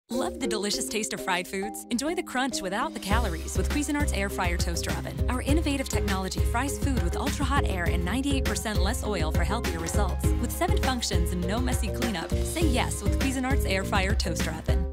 Love the delicious taste of fried foods? Enjoy the crunch without the calories with Cuisinart's Air Fryer Toaster Oven. Our innovative technology fries food with ultra-hot air and 98% less oil for healthier results. With 7 functions and no messy cleanup, say yes with Cuisinart's Air Fryer Toaster Oven.